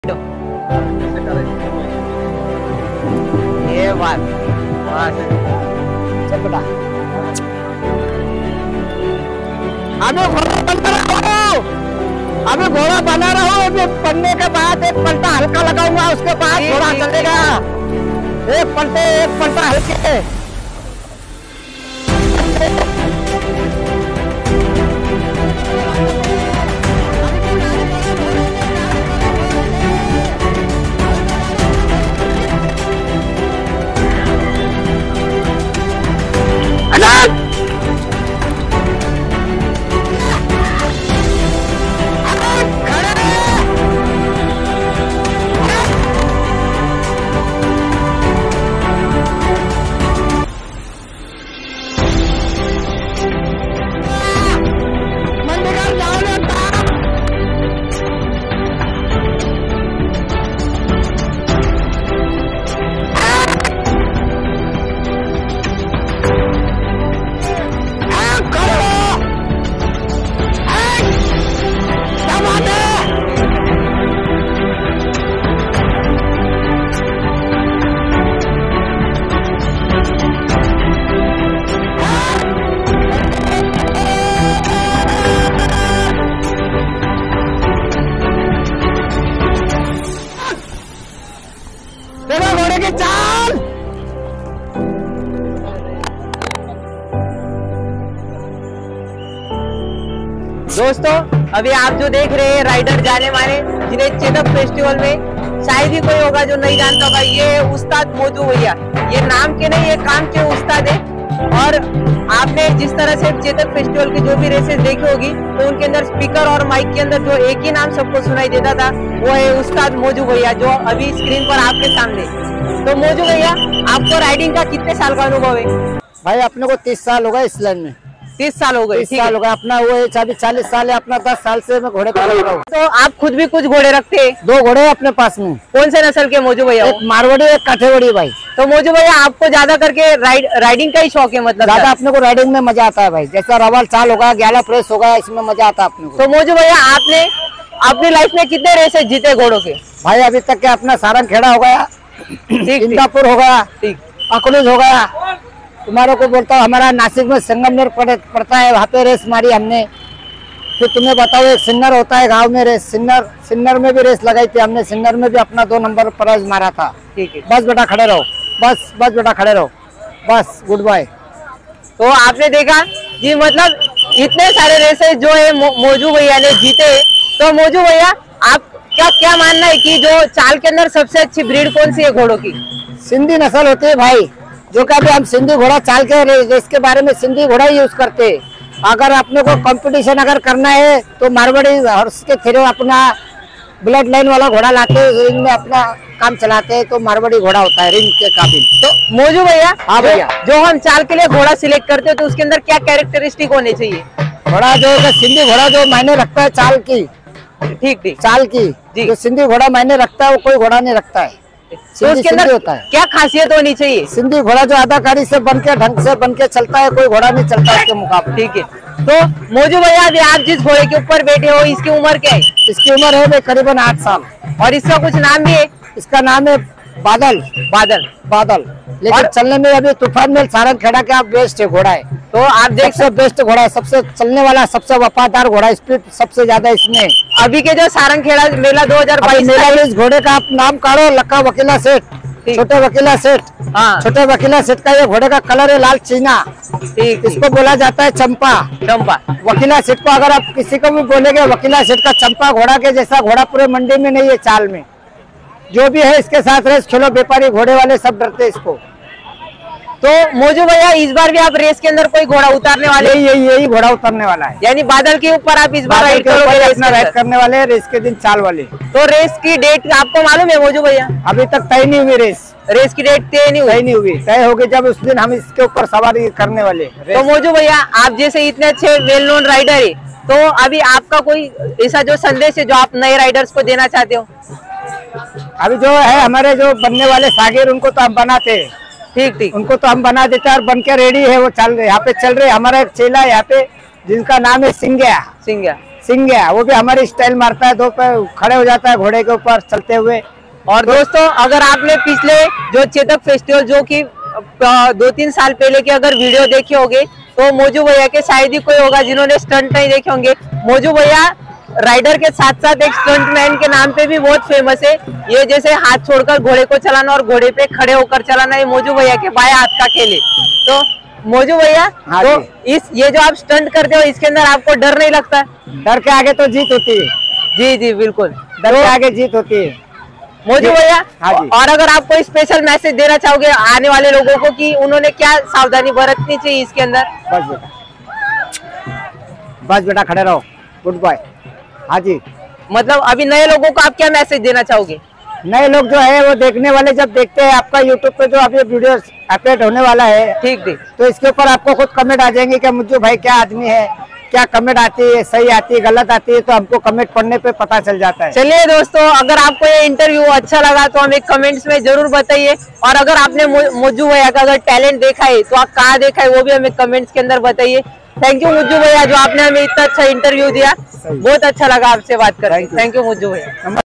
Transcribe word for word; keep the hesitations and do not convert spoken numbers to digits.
ये बात चल बेटा, अभी घोड़ा बना रहा हूँ, अभी घोड़ा बना रहा हूँ। अभी बनने के बाद एक पलटा हल्का लगाऊंगा, उसके बाद घोड़ा चलेगा। एक पलटे एक पलटा हल्के। घोड़े की चाल। दोस्तों, अभी आप जो देख रहे हैं राइडर जाने वाले, जिन्हें चेतक फेस्टिवल में शायद ही कोई होगा जो नहीं जानता होगा, ये उस्ताद मोजू भैया। ये नाम के नहीं, ये काम के उस्ताद है। और आपने जिस तरह से चेतक फेस्टिवल की जो भी रेसेस देखी होगी, तो उनके अंदर स्पीकर और माइक के अंदर जो एक ही नाम सबको सुनाई देता था, वो है उस्ताद मोजू भैया, जो अभी स्क्रीन पर आपके सामने। तो मोजू भैया, आपको राइडिंग का कितने साल का अनुभव है? भाई अपने को तीस साल हो गए इस लाइन में। तीस साल हो गए? तीस साल हो गए। अपना वो है चालीस चालीस साल है। अपना दस साल से मैं घोड़े पर लगा हूँ। तो आप खुद भी कुछ घोड़े रखते हैं? दो घोड़े अपने पास में। कौन से नस्ल के मोजू भैया? एक मारवाड़ी एक काठेवाड़ी भाई। तो मोजू भैया, आपको ज्यादा करके राइड राइडिंग का ही शौक है? मतलब ज्यादा अपने को राइडिंग में मजा आता है भाई। जैसा रवल चाल होगा, ग्यारह प्रेस होगा, इसमें मजा आता है अपने को। तो मोजू भैया, आपने अपनी लाइफ में कितने रेसेस जीते घोड़ों के? भाई अभी तक के अपना सारंग खेड़ा हो गया, इंदापुर हो गया, अकलूज हो गया। तुम्हारे को बोलता हूँ, हमारा नासिक में संगमनेर पड़ता है, वहाँ पे रेस मारी हमने। फिर तुम्हें बताओ, एक सिन्नर होता है गांव में रेस, सिन्नर सिन्नर में भी रेस लगाई थी हमने। सिन्नर में भी अपना दो नंबर प्राइज मारा था। ठीक है, बस बेटा खड़े रहो, बस बस बेटा खड़े रहो, बस गुड बाय। तो आपने देखा जी, मतलब इतने सारे रेसेस जो है मो, मोजू भैया ने जीते। तो मोजू भैया, आप क्या क्या मानना है कि जो चाल के अंदर सबसे अच्छी ब्रीड कौन सी है घोड़ों की? सिंधी नस्ल होती है भाई, जो कि हम सिंधी घोड़ा चाल के रेस के बारे में सिंधी घोड़ा यूज करते हैं। अगर अपने को कंपटीशन अगर करना है तो मारवाड़ी हॉर्स के थ्रू अपना ब्लड लाइन वाला घोड़ा लाते रिंग में अपना काम चलाते हैं, तो मारवाड़ी घोड़ा होता है रिंग के काबिल। तो मोजू भैया, हाँ भैया, जो हम चाल के लिए घोड़ा सिलेक्ट करते हैं, तो उसके अंदर क्या कैरेक्टरिस्टिक होने चाहिए? घोड़ा जो सिंधी घोड़ा जो मायने रखता है चाल की, ठीक ठीक चाल की, जो सिंधी घोड़ा मायने रखता है वो कोई घोड़ा नहीं रखता है। तो उसके अंदर होता है क्या खासियत होनी चाहिए? सिंधी घोड़ा जो अदाकारी से बन के ढंग से बन के चलता है, कोई घोड़ा नहीं चलता उसके मुकाबले। ठीक है। तो मोजू भैया, अभी आप जिस घोड़े के ऊपर बैठे हो, इसकी उम्र क्या है? इसकी उम्र है भाई करीबन आठ साल। और इसका कुछ नाम भी है? इसका नाम है बादल। बादल बादल लेकिन चलने में अभी तूफान में सारंग खेड़ा के आप बेस्ट है घोड़ा है। तो आप देख सबसे बेस्ट घोड़ा है, सबसे चलने वाला, सबसे वफादार घोड़ा, स्पीड सबसे ज्यादा इसमें। अभी के जो सारंग खेड़ा मेला दो हजार बाईस मेला में इस घोड़े का आप नाम काढ़ो, लक्का वकीला सेठ, छोटे वकीला सेठ। हाँ, छोटे वकीला सेठ का ये घोड़े का कलर है लाल चीना। ठीक, इसको बोला जाता है चंपा। चंपा वकीला सेठ को अगर आप किसी को भी बोलेंगे वकीला सेठ का चंपा घोड़ा के जैसा घोड़ा पूरे मंडी में नहीं है। चाल में जो भी है इसके साथ रेस खेलो, व्यापारी घोड़े वाले सब डरते इसको। तो मोजू भैया, इस बार भी आप रेस के अंदर कोई घोड़ा उतारने वाले? यही यही यही घोड़ा उतारने वाला है, यानी बादल के ऊपर आप इस बार राइड करोगे? अपना राइड करने वाले हैं रेस के दिन चाल वाले। तो रेस की डेट आपको मालूम है मोजू भैया? अभी तक तय नहीं हुई रेस। रेस की डेट तय नहीं हुई? नहीं हुई, तय होगी जब उस दिन हम इसके ऊपर सवारी करने वाले। तो मोजू भैया, आप जैसे इतने अच्छे वेल नोन राइडर है, तो अभी आपका कोई ऐसा जो संदेश है जो आप नए राइडर्स को देना चाहते हो? अभी जो है हमारे जो बनने वाले सागिर, उनको तो हम बनाते हैं। ठीक ठीक, उनको तो हम बना देते हैं और बन के रेडी है, वो चल रहे यहाँ पे चल रहे। हमारा एक चेला है यहाँ पे जिनका नाम है सिंगिया। सिंगिया सिंह है, वो भी हमारी स्टाइल मारता है, दो पे खड़े हो जाता है घोड़े के ऊपर चलते हुए। और दोस्तों अगर आपने पिछले जो चेतक फेस्टिवल जो कि दो तीन साल पहले की अगर वीडियो देखे होंगे तो मोजू भैया के शायद ही कोई होगा जिन्होंने स्टंट नहीं देखे होंगे। मोजू भैया राइडर के साथ साथ एक स्टंटमैन के नाम पे भी बहुत फेमस है। ये जैसे हाथ छोड़कर घोड़े को चलाना और घोड़े पे खड़े होकर चलाना, ये मोजू भैया के बाएं हाथ का खेल है। तो मोजू भैया, हाँ तो इस ये जो आप स्टंट करते हो इसके अंदर आपको डर नहीं लगता? डर के आगे तो जीत होती है। जी जी बिल्कुल, डर के आगे जीत होती है मोजू भैया। हाँ जी। और अगर आप कोई स्पेशल मैसेज देना चाहोगे आने वाले लोगों को कि उन्होंने क्या सावधानी बरतनी चाहिए इसके अंदर? बस बेटा, बस बेटा खड़े रहो, गुड बॉय। हाँ जी, मतलब अभी नए लोगों को आप क्या मैसेज देना चाहोगे? नए लोग जो है वो देखने वाले जब देखते हैं आपका यूट्यूब पे जो अभी वीडियो अपलोड होने वाला है, ठीक ठीक, तो इसके ऊपर आपको खुद कमेंट आ जाएंगे कि मुझे भाई क्या आदमी है, क्या कमेंट आती है, सही आती है, गलत आती है, तो हमको कमेंट पढ़ने पे पता चल जाता है। चलिए दोस्तों, अगर आपको ये इंटरव्यू अच्छा लगा तो हमें कमेंट्स में जरूर बताइए। और अगर आपने मोजू भैया का अगर टैलेंट देखा है तो आप कहाँ देखा है वो भी हमें कमेंट्स के अंदर बताइए। थैंक यू मोजू भैया, जो आपने हमें इतना अच्छा इंटरव्यू दिया, बहुत अच्छा लगा आपसे बात कर। थैंक यू मोजू भैया।